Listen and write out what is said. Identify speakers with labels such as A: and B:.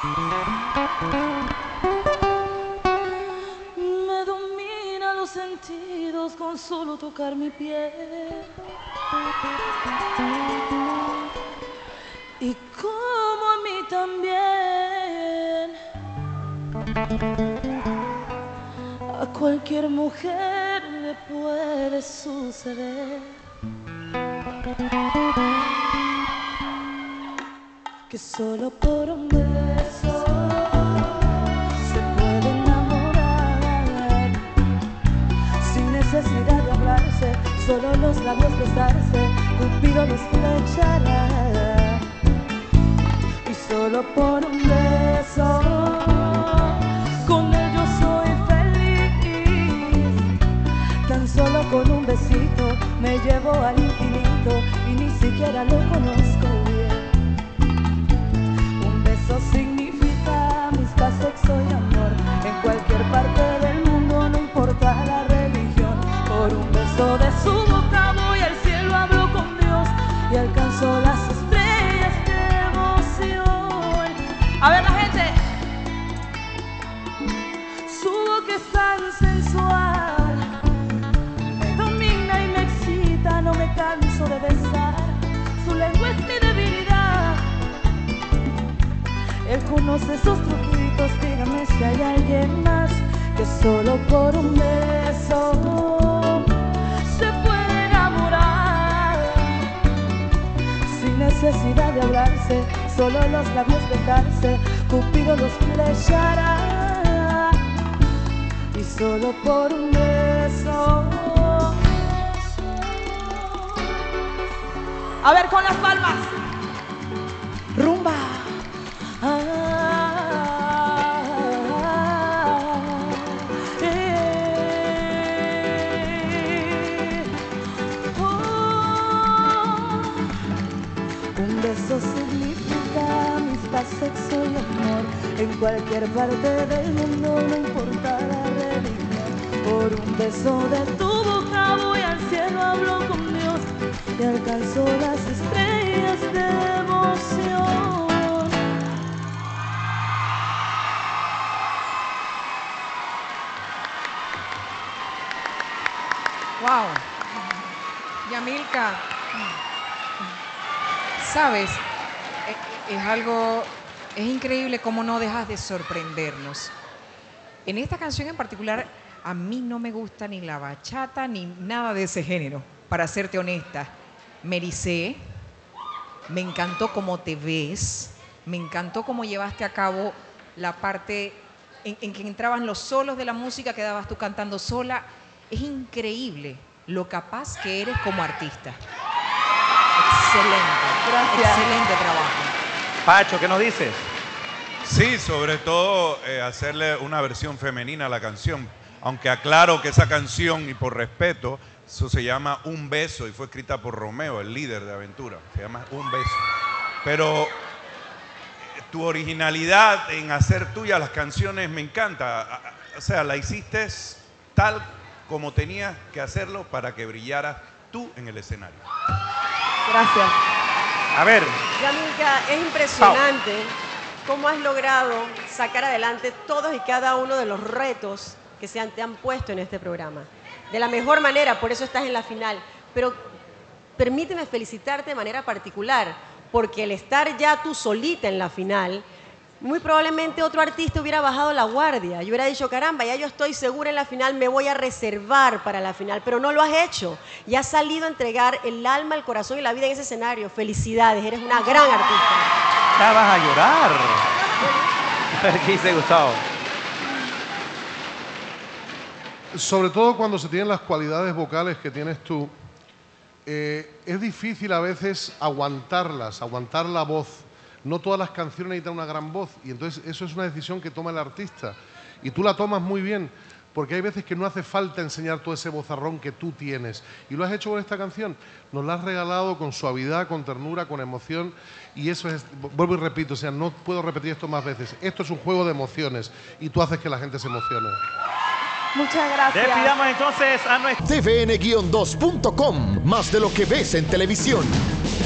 A: Me domina los sentidos con solo tocar mi piel. Y como a mí también. A cualquier mujer le puede suceder que solo por un beso se puede enamorar, sin necesidad de hablarse, solo los labios besarse, Cupido los flechará. Y solo por un beso con él yo soy feliz. Tan solo con un besito me llevo al infinito y ni siquiera lo conozco bien. Un beso significa amistad, sexo y amor. En cualquier parte del mundo, no importa la religión. Por un beso de su boca voy al cielo, hablo con Dios y alcanzo las estrellas de emoción. A ver la gente. Su boca es tan sensual, me domina y me excita, no me canso de besar. Su lengua es mi debilidad. Él conoce esos truquitos, dígame si hay alguien más que solo por un beso se puede enamorar, sin necesidad de hablarse, solo los labios bejarse, Cupido los flechará. Y solo por un beso. A ver, con las palmas. Rumba. Un beso significa amistad, sexo y amor. En cualquier parte del mundo, no importa la religión. Por un beso de tu boca voy al cielo, hablo con Dios y alcanzo las estrellas de emoción.
B: Wow. Yamilka, sabes, es increíble cómo no dejas de sorprendernos. En esta canción en particular, a mí no me gusta ni la bachata ni nada de ese género, para serte honesta. Me ericé, me encantó cómo te ves, me encantó cómo llevaste a cabo la parte en que entraban los solos de la música, quedabas tú cantando sola. Es increíble lo capaz que eres como artista. Excelente.
A: Gracias.
B: Excelente trabajo.
C: Pacho, ¿qué nos dices?
D: Sí, sobre todo hacerle una versión femenina a la canción. Aunque aclaro que esa canción, y por respeto, eso se llama Un Beso y fue escrita por Romeo, el líder de Aventura. Se llama Un Beso. Pero tu originalidad en hacer tuyas las canciones me encanta. O sea, la hiciste tal como tenías que hacerlo para que brillaras tú en el escenario.
E: Gracias.
C: A ver.
E: Yamilka, es impresionante cómo has logrado sacar adelante todos y cada uno de los retos que te han puesto en este programa. De la mejor manera, por eso estás en la final. Pero permíteme felicitarte de manera particular, porque el estar ya tú solita en la final, muy probablemente otro artista hubiera bajado la guardia. Yo hubiera dicho, caramba, ya yo estoy segura en la final, me voy a reservar para la final. Pero no lo has hecho. Y has salido a entregar el alma, el corazón y la vida en ese escenario. Felicidades, eres una gran artista.
C: Ya vas a llorar. ¿Qué dice Gustavo?
F: Sobre todo cuando se tienen las cualidades vocales que tienes tú, es difícil a veces aguantarlas, aguantar la voz. No todas las canciones necesitan una gran voz y entonces eso es una decisión que toma el artista. Y tú la tomas muy bien, porque hay veces que no hace falta enseñar todo ese vozarrón que tú tienes. Y lo has hecho con esta canción. Nos la has regalado con suavidad, con ternura, con emoción. Y eso es, vuelvo y repito, o sea, no puedo repetir esto más veces. Esto es un juego de emociones y tú haces que la gente se emocione.
A: Muchas gracias.
C: Despidamos entonces a nuestro...
G: tvn-2.com, más de lo que ves en televisión.